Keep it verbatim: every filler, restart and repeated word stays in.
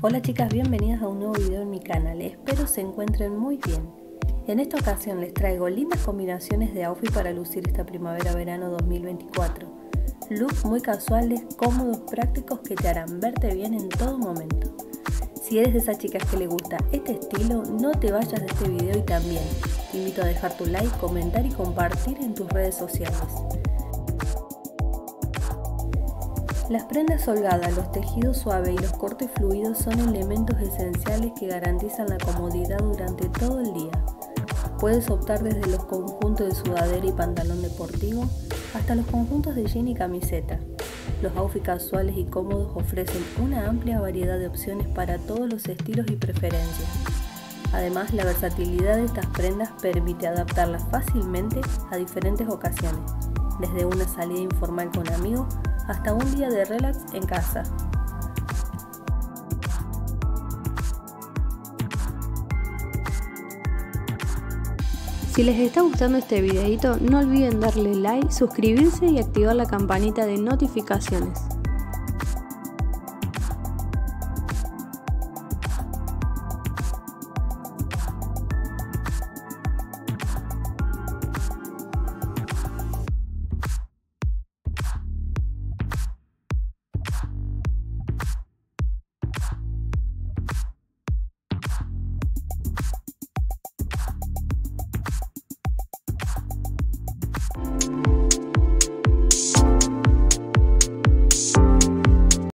Hola chicas, bienvenidas a un nuevo video en mi canal, espero se encuentren muy bien. En esta ocasión les traigo lindas combinaciones de outfit para lucir esta primavera-verano dos mil veinticuatro. Looks muy casuales, cómodos, prácticos que te harán verte bien en todo momento. Si eres de esas chicas que le gusta este estilo, no te vayas de este video y también te invito a dejar tu like, comentar y compartir en tus redes sociales. Las prendas holgadas, los tejidos suaves y los cortes fluidos son elementos esenciales que garantizan la comodidad durante todo el día. Puedes optar desde los conjuntos de sudadera y pantalón deportivo hasta los conjuntos de jean y camiseta. Los outfits casuales y cómodos ofrecen una amplia variedad de opciones para todos los estilos y preferencias. Además, la versatilidad de estas prendas permite adaptarlas fácilmente a diferentes ocasiones, desde una salida informal con amigos hasta un día de relax en casa. Si les está gustando este videito, no olviden darle like, suscribirse y activar la campanita de notificaciones.